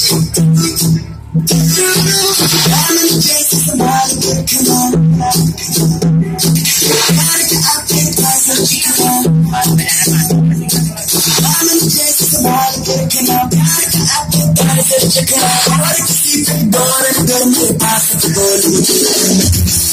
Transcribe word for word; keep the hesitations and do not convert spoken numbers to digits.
Check it out, I like to see people born and go to the past, to go to the